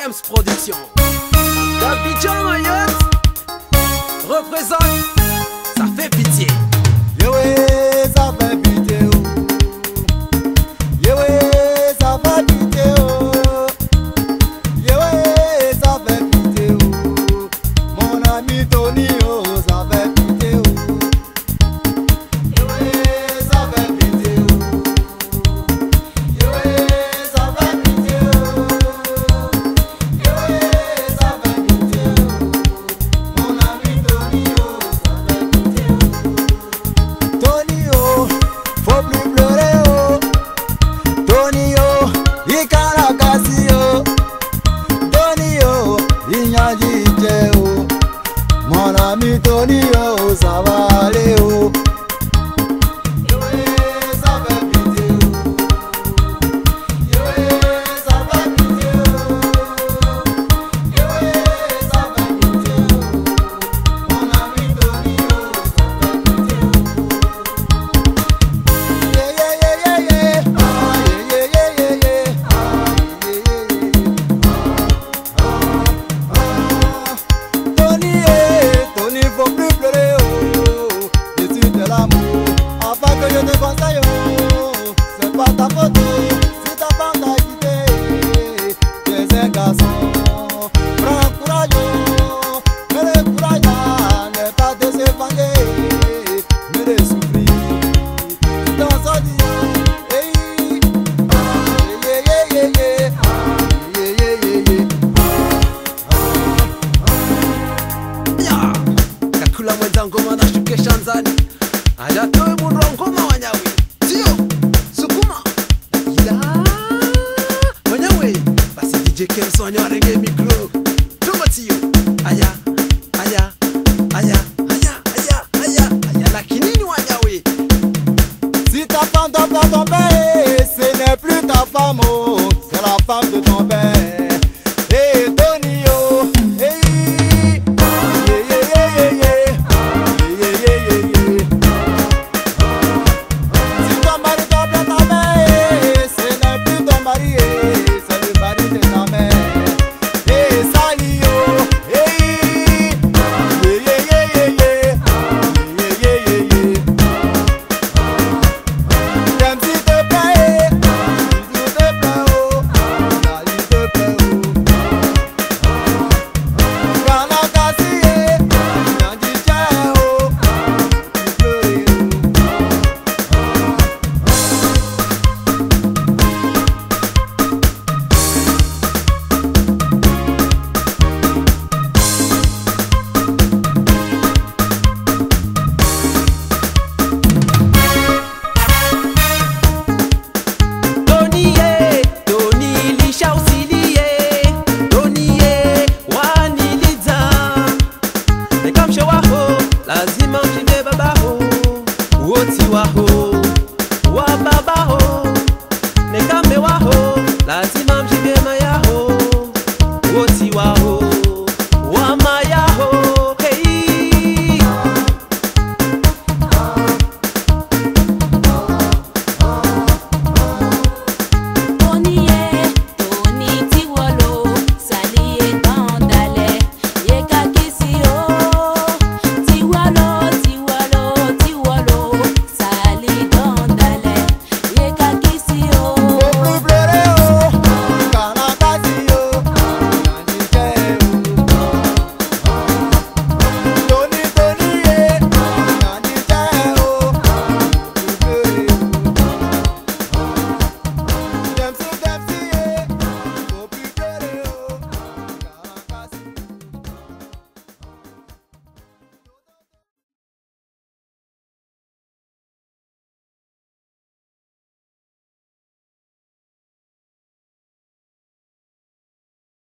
Kham Production. D'Abidjan Mayotte représente, ça fait pitié. Yewe, ça fait pitié. Yewe, ça fait pitié. Yewe, ça fait pitié. Mon ami Tony, oh, ça fait pitié. Yewe, ça fait pitié. Yewe, ça fait pitié. Yewe, ça fait pitié. Mon ami Tony, oh, ça fait pitié. Tony, oh, faut plus pleurer, oh. Tony, oh, il carakassi, oh. Tony, oh, il n'y a dit, oh. Mon ami Tony, oh, ça va aller, oh. Yewe, ça fait pitié, oh. Yewe, ça fait pitié, oh. Yewe, ça fait pitié, oh. Mon ami Tony, oh, ça fait pitié, oh. Yeah, yeah, yeah, yeah, yeah. Ah, yeah, yeah, yeah, yeah, yeah. Ah, yeah, yeah, yeah, yeah. Tony, Tony, faut plus pleurer, oh. Je suis de l'amour, afin que je te conseille, oh. C'est pas ta faute, si ta femme t'a quitté. Tu es un garçon, prends courage, oh. Mais le courage n'est pas de se venger, mais de souffrir. Tu t'en sortis, hey. Ah, yeah, yeah, yeah, yeah. Ah, yeah, yeah, yeah, yeah. Ya kakula mwenzangu mana shuke shanzani ajatoe mundu wa ngoma wanyawe sio sukuma ila wanyawe basi DJ Kham sonyo arenge mikro tuma tio aya aya aya aya aya aya aya lakini ni wanyawe. Si ta femme doit pas tomber, ce n'est plus ta femme, oh, c'est la femme de ton père. Hey, Tony, oh, hey, yeah, yeah, yeah, yeah, yeah, yeah, yeah, yeah, yeah. Si ton mari t'a plaint ta mère, ce n'est plus ton mari, c'est le mari de ta mère. Hey, Sally, oh, hey, yeah, yeah, yeah, yeah, yeah, yeah, yeah, yeah, yeah. J'aime s'il te plaît, oh, s'il te plaît, oh. Quand la cassée, j'en dis tiens, oh, tu pleurer, Tony Tony lisha usilie Tony wani liza Nekamshe waho lazima mjinde babaho Uoti waho wa babaho Nekame waho lazima mjinde mayaho